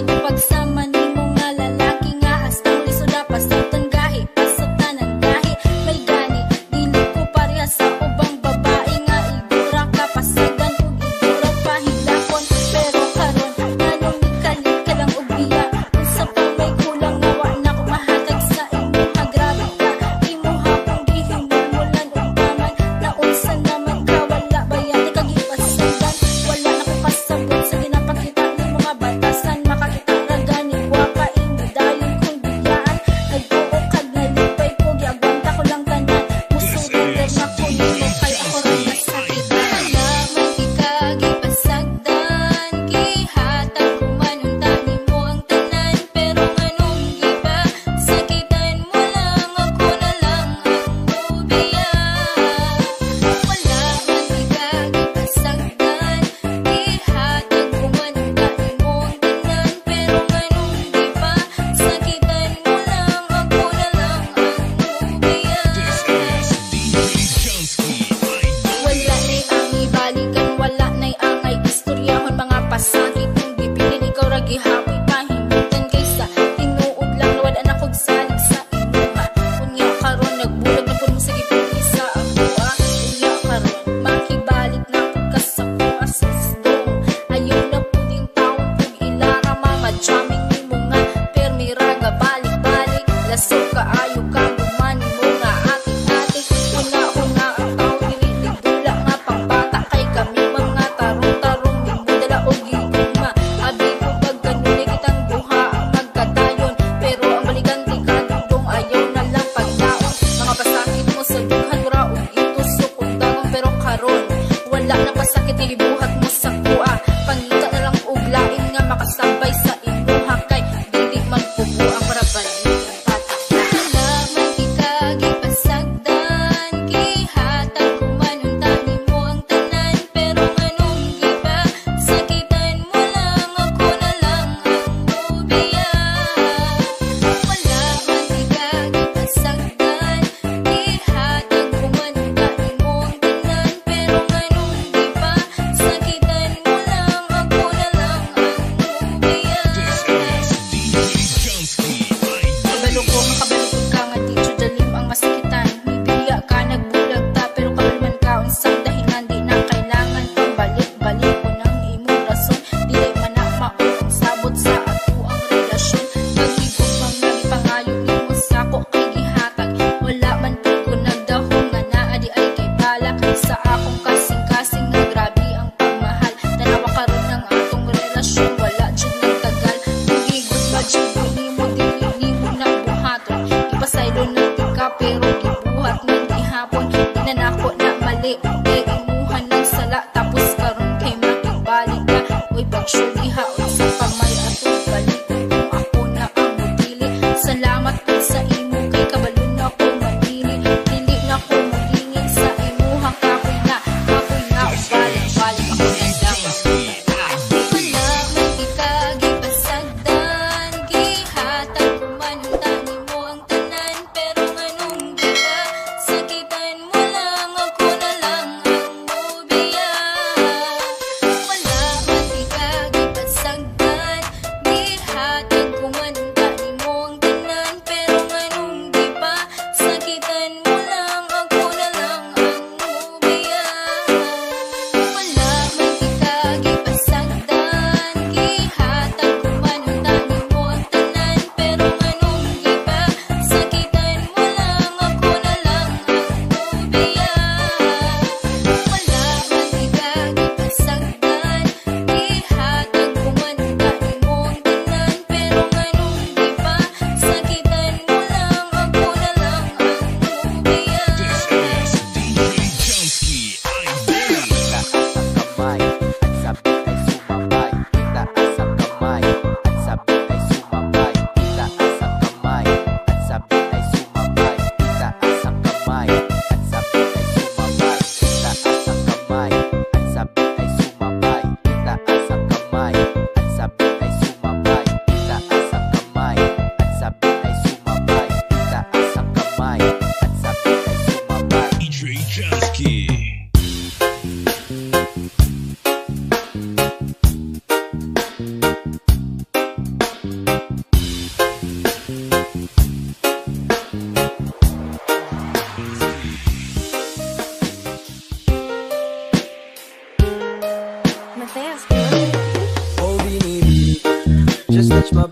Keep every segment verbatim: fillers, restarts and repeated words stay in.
Sakitan mo lang ako na lang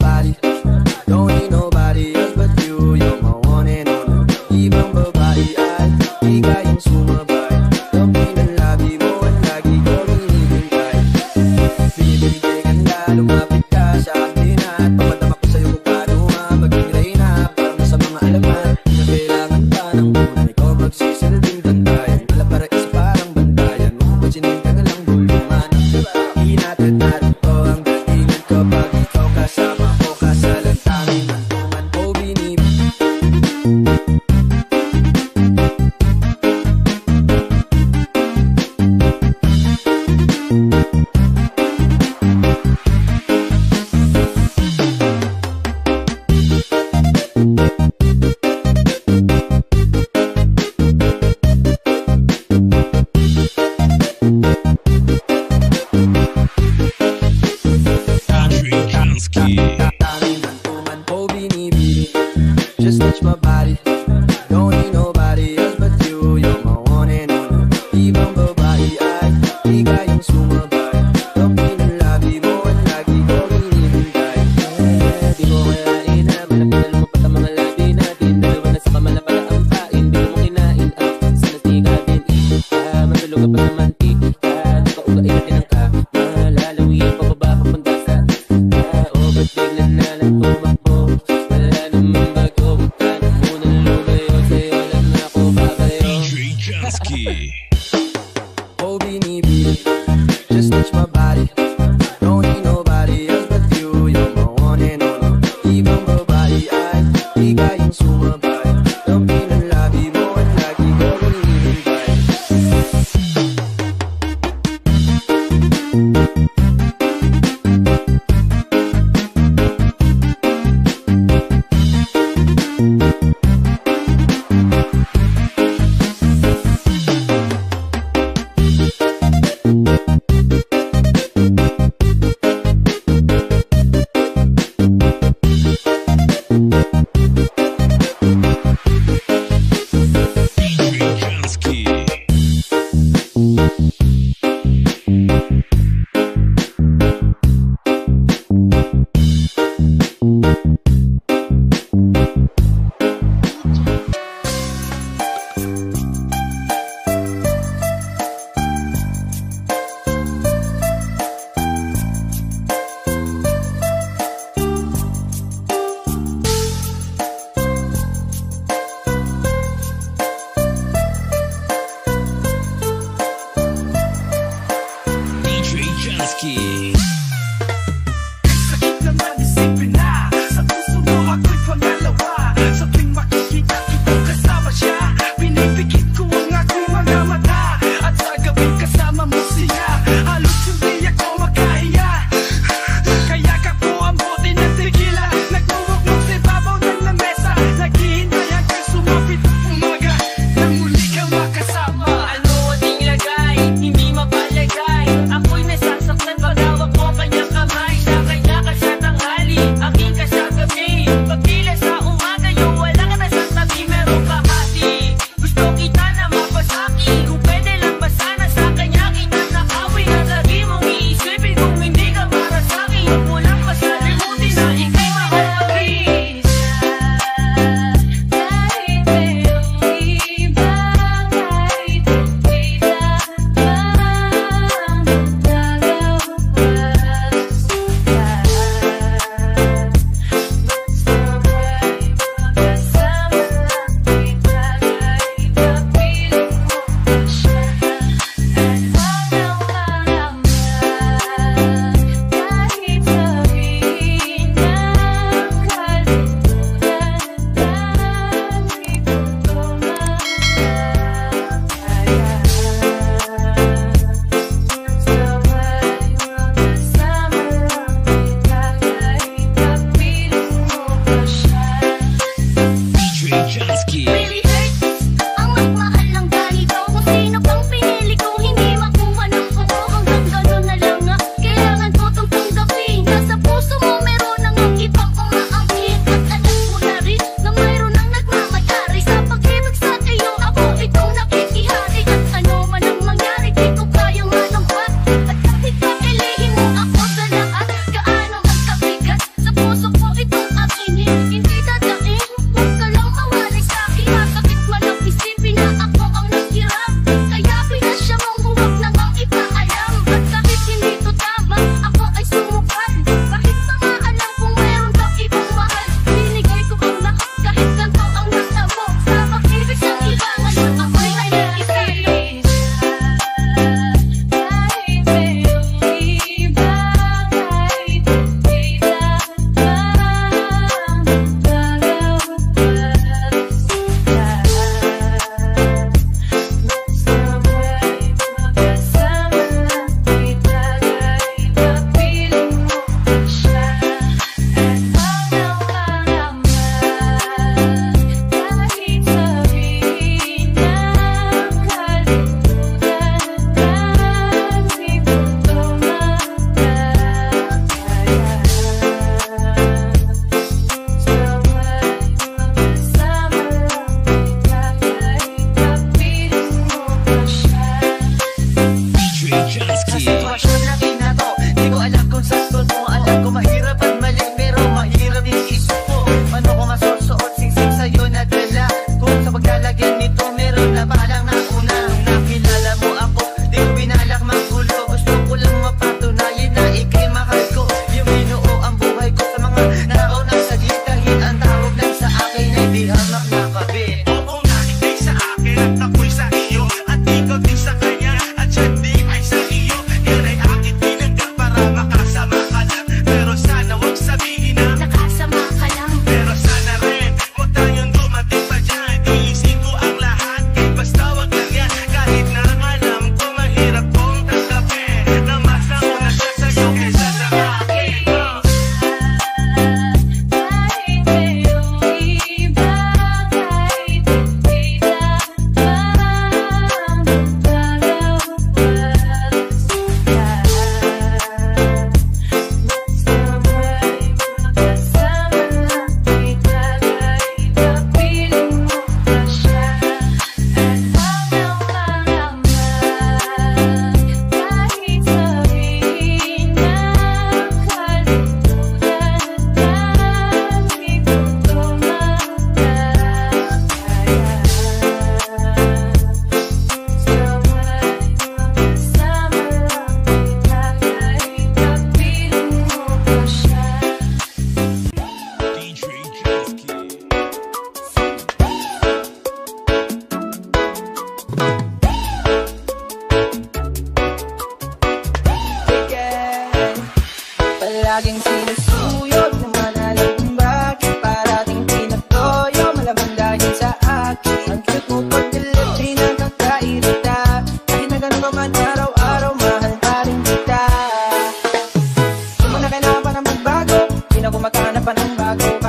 body. Don't need nobody else but you. You're my one and only. Ibang babae ay di kayang sumabay. Kami ng labi mo at lagi ko hinihintay. Bibigay ka na, lumapit ka sa akin at papadama ko sa'yo kung paano maging reyna. Parang sa mga alaman na kailangan pa ng muna. Ikaw magsisilbing bantayan. Wala para is parang bantayan. Mapapansinin ka na lang bulungan. Di natin narito ang datingan kapag ikaw kasama ko. Kasalantanin hantungan. Oh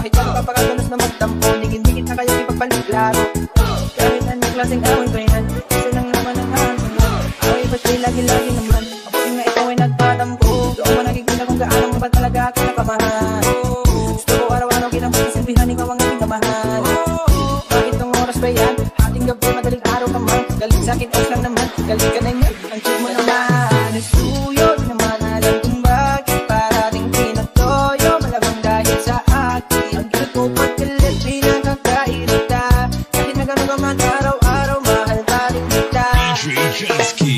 Bakit ka napapakadalos na magtampo? Dikit-dikit na kayo ipagpaliklaro. Kahit anong klaseng awin ko yan, isa lang naman ang hangin. Away ba't di lagi-lagi naman? Kapag nga ikaw ay nagtatampo, doon mo nakikita kung gaano mo ba talaga ako nakamahal. Gusto ko araw-araw kinapagsilbihan, ikaw ang aking kamahal. Bakit tong oras ba yan? Hating gabi, madaling araw ka man. Galing sa'kin, oras lang naman. Galing ka na yan, ang check mo naman. Nasuyo, di naman alam kung bakit parating pinatoyo. Malamang dahil sa akin. Ang gilid mo pagkalit, di nakakairita. Kahit na gano'n ka man araw-araw, mahal pa rin kita. D J Jasky.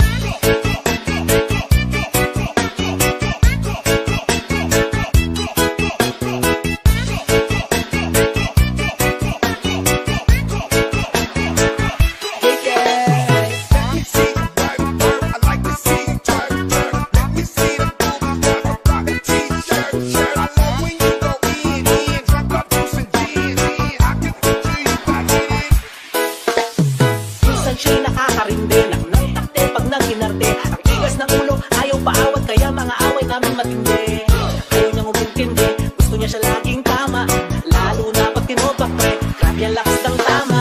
Siya'y nakakarindi lang ng takte pag nag-inarte. Ang tigas ng ulo, ayaw paawat, kaya mga away namin matindi. Ayaw niyang umintindi, gusto niya siya laging tama. Lalo na pag tinobak pre, grabe ang lakas ng tama.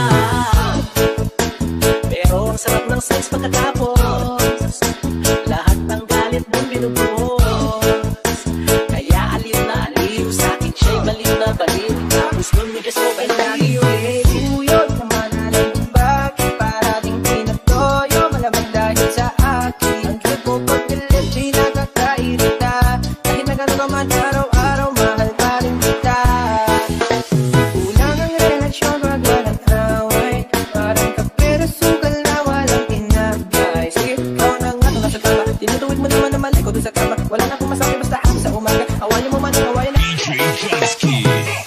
Pero ang sarap ng sex pagkatapos, lahat ng galit mong binubuhos. Kaya aliw na aliw, sa'kin siya'y baliw na baliw. Tapos nun may gaso kay lagi ulit. Uyod naman alam kung bakit parating pinatoyo. Malamang dahil sa akin. Ang cute mo pagkalit, di nakakairita. Kahit na gano'n ka man araw-araw, mahal pa rin kita. Kulang ang relasyon pag walang away. Parang kape na sugal na walang tinagay. Sige, ikaw na nga ito nasa tama. Tinutuwid mo naman na mali ko doon sa kama. Wala na akong masabi basta ako sa umaga. Awayan mo man, awayan na. D J Jasky.